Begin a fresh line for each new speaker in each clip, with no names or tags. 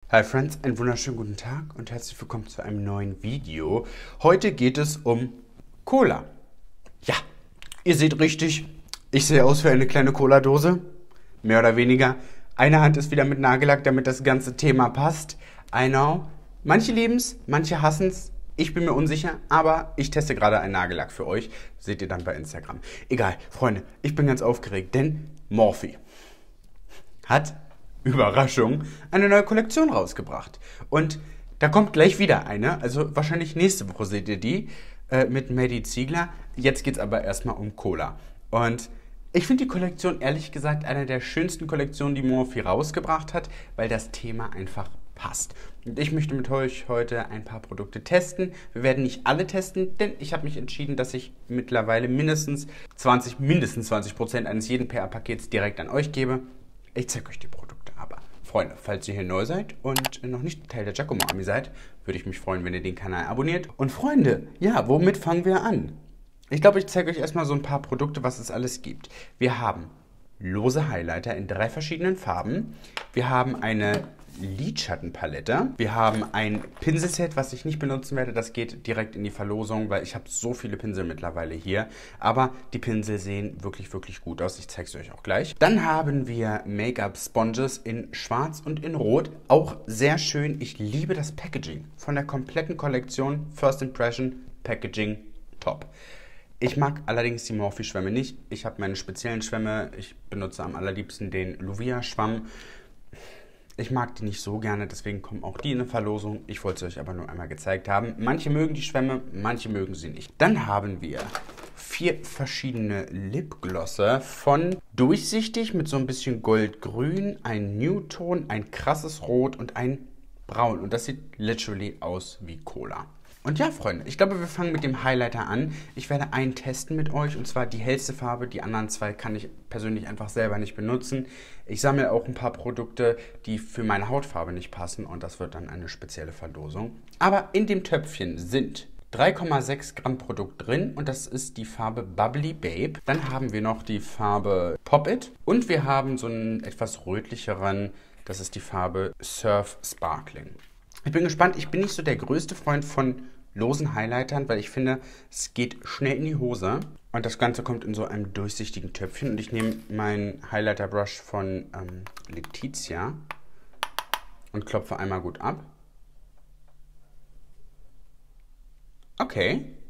Hi Friends, einen wunderschönen guten Tag und herzlich willkommen zu einem neuen Video. Heute geht es um Cola. Ja, ihr seht richtig, ich sehe aus wie eine kleine Cola-Dose, mehr oder weniger. Eine Hand ist wieder mit Nagellack, damit das ganze Thema passt. I know, manche lieben's, manche hassen's. Ich bin mir unsicher, aber ich teste gerade einen Nagellack für euch. Seht ihr dann bei Instagram. Egal, Freunde, ich bin ganz aufgeregt, denn Morphe hat, Überraschung, eine neue Kollektion rausgebracht. Und da kommt gleich wieder eine, also wahrscheinlich nächste Woche seht ihr die, mit Maddie Ziegler. Jetzt geht es aber erstmal um Cola. Und ich finde die Kollektion ehrlich gesagt eine der schönsten Kollektionen, die Morphe rausgebracht hat, weil das Thema einfach passt. Und ich möchte mit euch heute ein paar Produkte testen. Wir werden nicht alle testen, denn ich habe mich entschieden, dass ich mittlerweile mindestens 20% eines jeden PR-Pakets direkt an euch gebe. Ich zeige euch die Produkte aber. Freunde, falls ihr hier neu seid und noch nicht Teil der Giacomo Army seid, würde ich mich freuen, wenn ihr den Kanal abonniert. Und Freunde, ja, womit fangen wir an? Ich glaube, ich zeige euch erstmal so ein paar Produkte, was es alles gibt. Wir haben lose Highlighter in 3 verschiedenen Farben. Wir haben eine Lidschattenpalette. Wir haben ein Pinselset, was ich nicht benutzen werde. Das geht direkt in die Verlosung, weil ich habe so viele Pinsel mittlerweile hier. Aber die Pinsel sehen wirklich, wirklich gut aus. Ich zeige es euch auch gleich. Dann haben wir Make-up-Sponges in Schwarz und in Rot. Auch sehr schön. Ich liebe das Packaging von der kompletten Kollektion. First Impression, Packaging, top. Ich mag allerdings die Morphe-Schwämme nicht. Ich habe meine speziellen Schwämme. Ich benutze am allerliebsten den Luvia-Schwamm. Ich mag die nicht so gerne, deswegen kommen auch die in eine Verlosung. Ich wollte es euch aber nur einmal gezeigt haben. Manche mögen die Schwämme, manche mögen sie nicht. Dann haben wir 4 verschiedene Lipglosse von durchsichtig mit so ein bisschen goldgrün, ein Nude-Ton, ein krasses Rot und ein Braun. Und das sieht literally aus wie Cola. Und ja, Freunde, ich glaube, wir fangen mit dem Highlighter an. Ich werde einen testen mit euch, und zwar die hellste Farbe. Die anderen 2 kann ich persönlich einfach selber nicht benutzen. Ich sammle auch ein paar Produkte, die für meine Hautfarbe nicht passen, und das wird dann eine spezielle Verlosung. Aber in dem Töpfchen sind 3,6 Gramm Produkt drin, und das ist die Farbe Bubbly Babe. Dann haben wir noch die Farbe Pop It, und wir haben so einen etwas rötlicheren, das ist die Farbe Surf Sparkling. Ich bin gespannt. Ich bin nicht so der größte Freund von losen Highlightern, weil ich finde, es geht schnell in die Hose. Und das Ganze kommt in so einem durchsichtigen Töpfchen. Und ich nehme meinen Highlighter Brush von Letizia und klopfe einmal gut ab. Okay.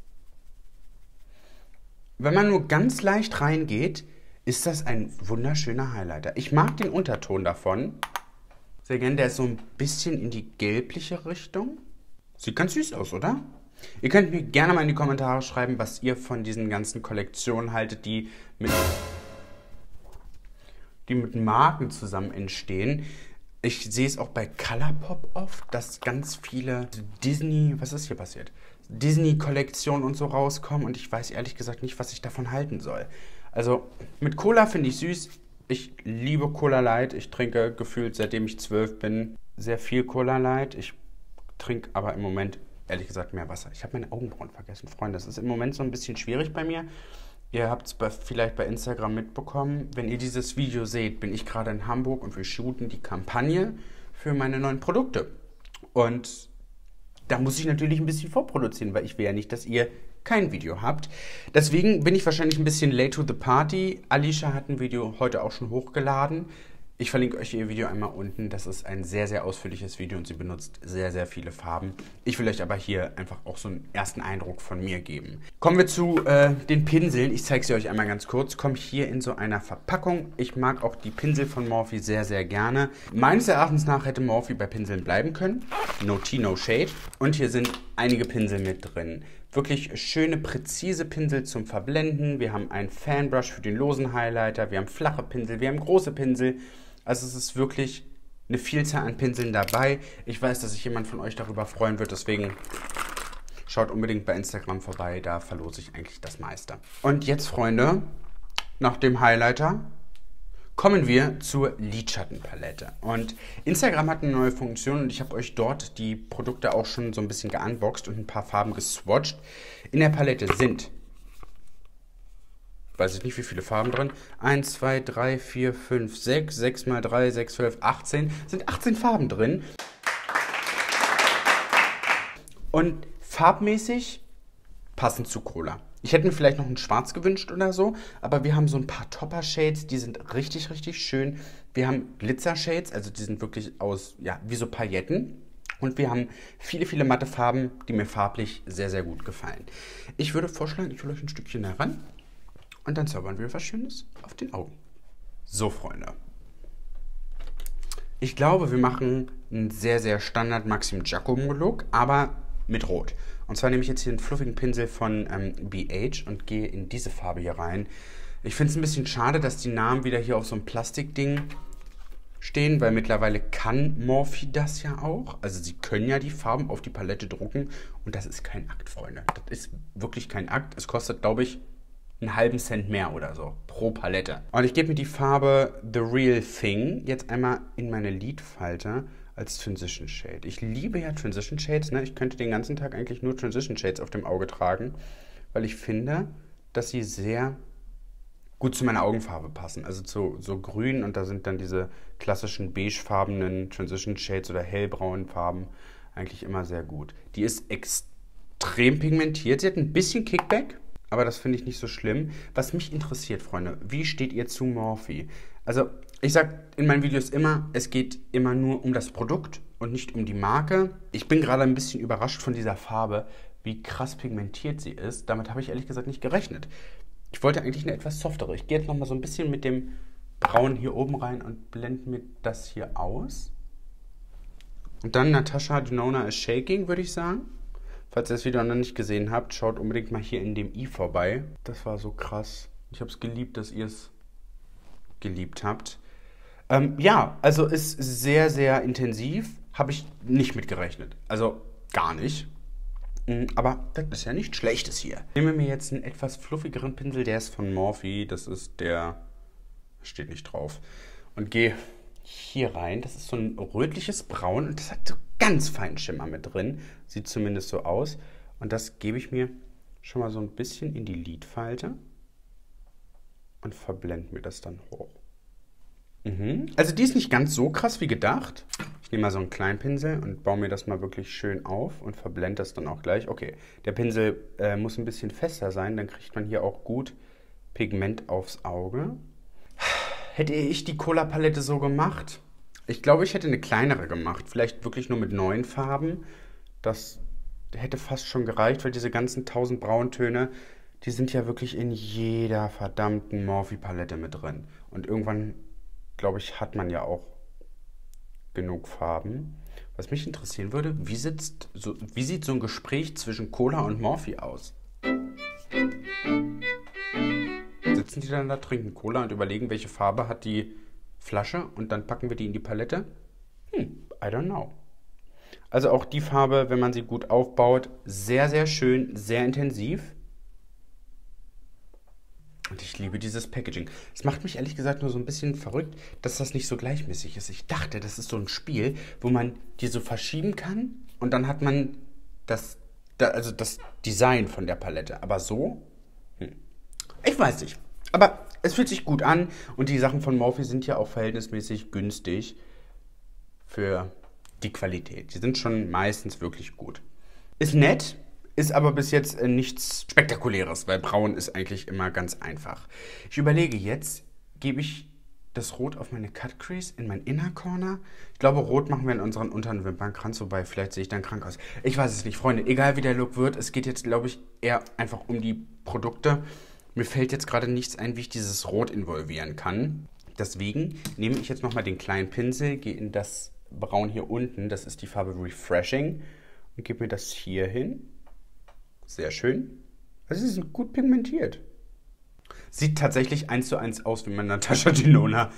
Wenn man nur ganz leicht reingeht, ist das ein wunderschöner Highlighter. Ich mag den Unterton davon sehr gerne. Der ist so ein bisschen in die gelbliche Richtung. Sieht ganz süß aus, oder? Ihr könnt mir gerne mal in die Kommentare schreiben, was ihr von diesen ganzen Kollektionen haltet, die mit Marken zusammen entstehen. Ich sehe es auch bei Colourpop oft, dass ganz viele Disney, was ist hier passiert? Disney-Kollektionen und so rauskommen, und ich weiß ehrlich gesagt nicht, was ich davon halten soll. Also mit Cola finde ich süß. Ich liebe Cola Light. Ich trinke gefühlt, seitdem ich 12 bin, sehr viel Cola Light. Ich trinke aber im Moment, ehrlich gesagt, mehr Wasser. Ich habe meine Augenbrauen vergessen, Freunde. Das ist im Moment so ein bisschen schwierig bei mir. Ihr habt es vielleicht bei Instagram mitbekommen. Wenn ihr dieses Video seht, bin ich gerade in Hamburg und wir shooten die Kampagne für meine neuen Produkte. Und da muss ich natürlich ein bisschen vorproduzieren, weil ich will ja nicht, dass ihr kein Video habt. Deswegen bin ich wahrscheinlich ein bisschen late to the party. Alicia hat ein Video heute auch schon hochgeladen. Ich verlinke euch ihr Video einmal unten. Das ist ein sehr, sehr ausführliches Video und sie benutzt sehr, sehr viele Farben. Ich will euch aber hier einfach auch so einen ersten Eindruck von mir geben. Kommen wir zu den Pinseln. Ich zeige sie euch einmal ganz kurz. Kommt hier in so einer Verpackung. Ich mag auch die Pinsel von Morphe sehr, sehr gerne. Meines Erachtens nach hätte Morphe bei Pinseln bleiben können. No tea, no shade. Und hier sind einige Pinsel mit drin. Wirklich schöne, präzise Pinsel zum Verblenden. Wir haben einen Fanbrush für den losen Highlighter. Wir haben flache Pinsel, wir haben große Pinsel. Also es ist wirklich eine Vielzahl an Pinseln dabei. Ich weiß, dass sich jemand von euch darüber freuen wird, deswegen schaut unbedingt bei Instagram vorbei. Da verlose ich eigentlich das meiste. Und jetzt, Freunde, nach dem Highlighter kommen wir zur Lidschattenpalette. Und Instagram hat eine neue Funktion und ich habe euch dort die Produkte auch schon so ein bisschen geunboxed und ein paar Farben geswatcht. In der Palette sind weiß ich nicht, wie viele Farben drin. 1, 2, 3, 4, 5, 6. 6 mal 3, 6, 12, 18. Sind 18 Farben drin. Und farbmäßig passend zu Cola. Ich hätte mir vielleicht noch ein Schwarz gewünscht oder so, aber wir haben so ein paar Topper-Shades, die sind richtig, richtig schön. Wir haben Glitzer-Shades, also die sind wirklich aus, ja, wie so Pailletten. Und wir haben viele, viele matte Farben, die mir farblich sehr, sehr gut gefallen. Ich würde vorschlagen, ich hole euch ein Stückchen heran und dann zaubern wir was Schönes auf den Augen. So, Freunde. Ich glaube, wir machen einen sehr, sehr Standard Maxim Giacomo-Look, aber mit Rot. Und zwar nehme ich jetzt hier einen fluffigen Pinsel von BH und gehe in diese Farbe hier rein. Ich finde es ein bisschen schade, dass die Namen wieder hier auf so einem Plastikding stehen, weil mittlerweile kann Morphe das ja auch. Also sie können ja die Farben auf die Palette drucken und das ist kein Akt, Freunde. Das ist wirklich kein Akt. Es kostet, glaube ich, einen halben Cent mehr oder so pro Palette. Und ich gebe mir die Farbe The Real Thing jetzt einmal in meine Lidfalte als Transition Shade. Ich liebe ja Transition Shades, ne? Ich könnte den ganzen Tag eigentlich nur Transition Shades auf dem Auge tragen, weil ich finde, dass sie sehr gut zu meiner Augenfarbe passen. Also zu so grün und da sind dann diese klassischen beigefarbenen Transition Shades oder hellbraunen Farben eigentlich immer sehr gut. Die ist extrem pigmentiert. Sie hat ein bisschen Kickback, aber das finde ich nicht so schlimm. Was mich interessiert, Freunde, wie steht ihr zu Morphe? Also ich sage in meinen Videos immer, es geht immer nur um das Produkt und nicht um die Marke. Ich bin gerade ein bisschen überrascht von dieser Farbe, wie krass pigmentiert sie ist. Damit habe ich ehrlich gesagt nicht gerechnet. Ich wollte eigentlich eine etwas softere. Ich gehe jetzt nochmal so ein bisschen mit dem Braun hier oben rein und blende mir das hier aus. Und dann Natasha Denona is Shaking, würde ich sagen. Falls ihr das Video noch nicht gesehen habt, schaut unbedingt mal hier in dem i vorbei. Das war so krass. Ich habe es geliebt, dass ihr es geliebt habt. Ja, also ist sehr, sehr intensiv. Habe ich nicht mit gerechnet. Also gar nicht. Aber das ist ja nichts Schlechtes hier. Ich nehme mir jetzt einen etwas fluffigeren Pinsel. Der ist von Morphe. Das ist der... Steht nicht drauf. Und gehe hier rein. Das ist so ein rötliches Braun. Und das hat so ganz feinen Schimmer mit drin. Sieht zumindest so aus. Und das gebe ich mir schon mal so ein bisschen in die Lidfalte. Und verblende mir das dann hoch. Also die ist nicht ganz so krass wie gedacht. Ich nehme mal so einen kleinen Pinsel und baue mir das mal wirklich schön auf und verblende das dann auch gleich. Okay, der Pinsel muss ein bisschen fester sein, dann kriegt man hier auch gut Pigment aufs Auge. Hätte ich die Cola-Palette so gemacht? Ich glaube, ich hätte eine kleinere gemacht. Vielleicht wirklich nur mit 9 Farben. Das hätte fast schon gereicht, weil diese ganzen 1000 Brauntöne, die sind ja wirklich in jeder verdammten Morphe-Palette mit drin. Und irgendwann, glaube ich, hat man ja auch genug Farben. Was mich interessieren würde, wie sieht so ein Gespräch zwischen Cola und Morphe aus? Sitzen die dann da, trinken Cola und überlegen, welche Farbe hat die Flasche und dann packen wir die in die Palette? I don't know. Also auch die Farbe, wenn man sie gut aufbaut, sehr, sehr schön, sehr intensiv. Und ich liebe dieses Packaging. Es macht mich ehrlich gesagt nur so ein bisschen verrückt, dass das nicht so gleichmäßig ist. Ich dachte, das ist so ein Spiel, wo man die so verschieben kann und dann hat man das Design von der Palette. Aber so? Ich weiß nicht. Aber es fühlt sich gut an und die Sachen von Morphe sind ja auch verhältnismäßig günstig für die Qualität. Die sind schon meistens wirklich gut. Ist nett. Ist aber bis jetzt nichts Spektakuläres, weil braun ist eigentlich immer ganz einfach. Ich überlege jetzt, gebe ich das Rot auf meine Cut Crease in mein Inner Corner? Ich glaube, Rot machen wir in unseren unteren Wimpernkranz, wobei vielleicht sehe ich dann krank aus. Ich weiß es nicht, Freunde. Egal wie der Look wird, es geht jetzt, glaube ich, eher einfach um die Produkte. Mir fällt jetzt gerade nichts ein, wie ich dieses Rot involvieren kann. Deswegen nehme ich jetzt nochmal den kleinen Pinsel, gehe in das Braun hier unten, das ist die Farbe Refreshing, und gebe mir das hier hin. Sehr schön. Also sie sind gut pigmentiert. Sieht tatsächlich 1:1 aus wie mein Natasha Denona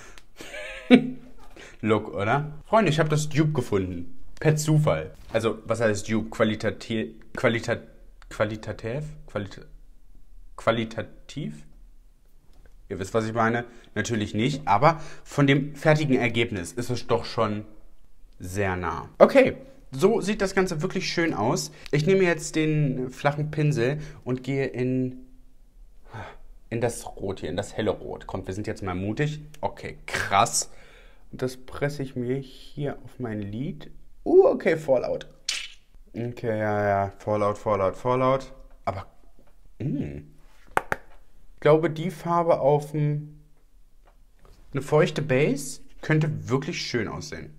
Look, oder? Freunde, ich habe das Dupe gefunden. Per Zufall. Also, was heißt Dupe? Qualitativ? Ihr wisst, was ich meine? Natürlich nicht. Aber von dem fertigen Ergebnis ist es doch schon sehr nah. Okay. So sieht das Ganze wirklich schön aus. Ich nehme jetzt den flachen Pinsel und gehe in in das Rot hier, in das helle Rot. Kommt, wir sind jetzt mal mutig. Okay, krass. Und das presse ich mir hier auf mein Lid. Okay, Fallout. Okay, ja, Fallout. Aber, ich glaube, die Farbe auf eine feuchte Base könnte wirklich schön aussehen.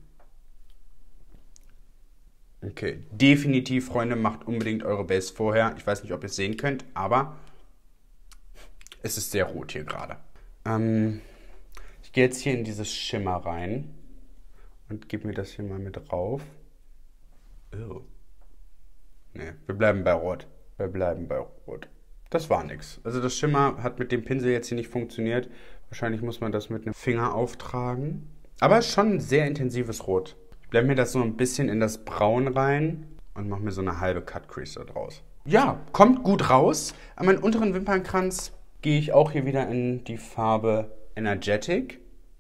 Okay, definitiv, Freunde, macht unbedingt eure Base vorher. Ich weiß nicht, ob ihr es sehen könnt, aber es ist sehr rot hier gerade. Ich gehe jetzt hier in dieses Schimmer rein und gebe mir das hier mal mit drauf. Oh. Ne, wir bleiben bei Rot. Das war nix. Also das Schimmer hat mit dem Pinsel jetzt hier nicht funktioniert. Wahrscheinlich muss man das mit einem Finger auftragen. Aber schon ein sehr intensives Rot. Ich blende mir das so ein bisschen in das Braun rein und mache mir so eine halbe Cut Crease da draus. Ja, kommt gut raus. An meinen unteren Wimpernkranz gehe ich auch hier wieder in die Farbe Energetic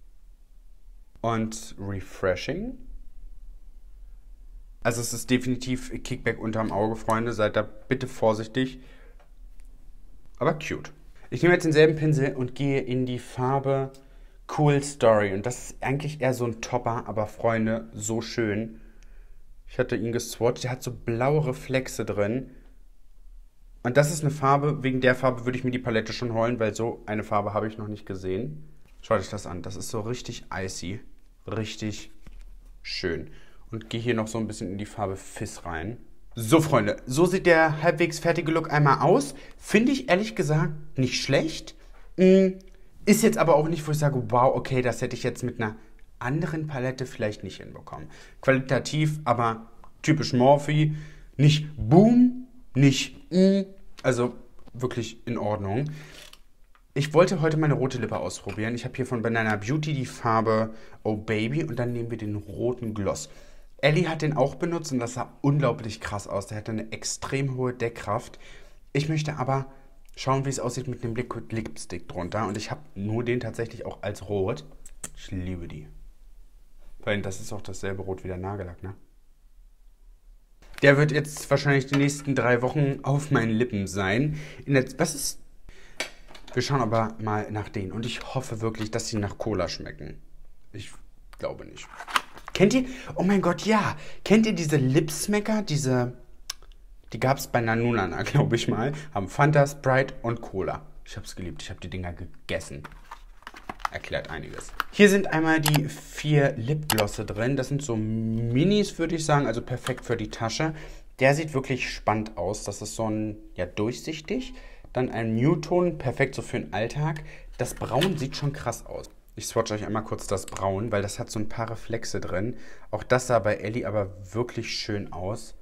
und Refreshing. Also es ist definitiv Kickback unterm Auge, Freunde. Seid da bitte vorsichtig. Aber cute. Ich nehme jetzt denselben Pinsel und gehe in die Farbe Cool Story. Und das ist eigentlich eher so ein Topper, aber Freunde, so schön. Ich hatte ihn geswatcht. Der hat so blaue Reflexe drin. Und das ist eine Farbe, wegen der Farbe würde ich mir die Palette schon holen, weil so eine Farbe habe ich noch nicht gesehen. Schaut euch das an. Das ist so richtig icy. Richtig schön. Und gehe hier noch so ein bisschen in die Farbe Fizz rein. So, Freunde, so sieht der halbwegs fertige Look einmal aus. Finde ich ehrlich gesagt nicht schlecht. Ist jetzt aber auch nicht, wo ich sage, wow, okay, das hätte ich jetzt mit einer anderen Palette vielleicht nicht hinbekommen. Qualitativ, aber typisch Morphe. Nicht boom, nicht also wirklich in Ordnung. Ich wollte heute meine rote Lippe ausprobieren. Ich habe hier von Banana Beauty die Farbe Oh Baby und dann nehmen wir den roten Gloss. Ellie hat den auch benutzt und das sah unglaublich krass aus. Der hatte eine extrem hohe Deckkraft. Ich möchte aber schauen, wie es aussieht mit dem Liquid Lipstick drunter. Und ich habe nur den tatsächlich auch als Rot. Ich liebe die. Weil das ist auch dasselbe Rot wie der Nagellack, ne? Der wird jetzt wahrscheinlich die nächsten 3 Wochen auf meinen Lippen sein. Wir schauen aber mal nach denen. Und ich hoffe wirklich, dass sie nach Cola schmecken. Ich glaube nicht. Kennt ihr? Oh mein Gott, ja. Kennt ihr diese Lipsmacker? Die gab es bei Nanunana, glaube ich mal. Haben Fanta, Sprite und Cola. Ich habe es geliebt. Ich habe die Dinger gegessen. Erklärt einiges. Hier sind einmal die 4 Lipglosse drin. Das sind so Minis, würde ich sagen. Also perfekt für die Tasche. Der sieht wirklich spannend aus. Das ist so ein, ja, durchsichtig. Dann ein Nude-Ton, perfekt so für den Alltag. Das Braun sieht schon krass aus. Ich swatch euch einmal kurz das Braun, weil das hat so ein paar Reflexe drin. Auch das sah bei Ellie aber wirklich schön aus.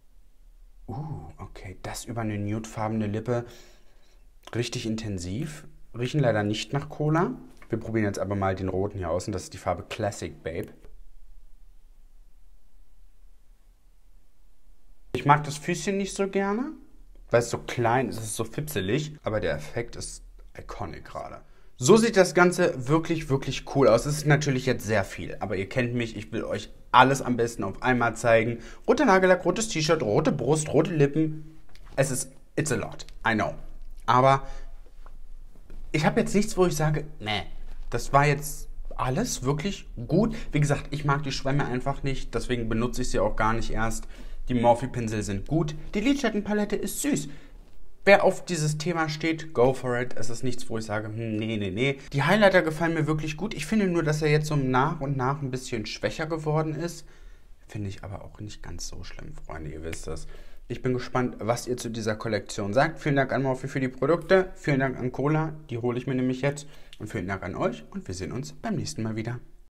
Okay, das über eine nudefarbene Lippe. Richtig intensiv. Riechen leider nicht nach Cola. Wir probieren jetzt aber mal den roten hier aus und das ist die Farbe Classic Babe. Ich mag das Füßchen nicht so gerne, weil es so klein ist, es ist so fipselig, aber der Effekt ist iconic gerade. So sieht das Ganze wirklich, wirklich cool aus. Es ist natürlich jetzt sehr viel, aber ihr kennt mich, ich will euch alles am besten auf einmal zeigen. Roter Nagellack, rotes T-Shirt, rote Brust, rote Lippen. It's a lot, I know. Aber ich habe jetzt nichts, wo ich sage, nee, das war jetzt alles wirklich gut. Wie gesagt, ich mag die Schwämme einfach nicht, deswegen benutze ich sie auch gar nicht erst. Die Morphe-Pinsel sind gut. Die Lidschattenpalette ist süß. Wer auf dieses Thema steht, go for it. Es ist nichts, wo ich sage, nee. Die Highlighter gefallen mir wirklich gut. Ich finde nur, dass er jetzt so nach und nach ein bisschen schwächer geworden ist. Finde ich aber auch nicht ganz so schlimm, Freunde, ihr wisst das. Ich bin gespannt, was ihr zu dieser Kollektion sagt. Vielen Dank an Morphe für die Produkte. Vielen Dank an Cola, die hole ich mir nämlich jetzt. Und vielen Dank an euch und wir sehen uns beim nächsten Mal wieder.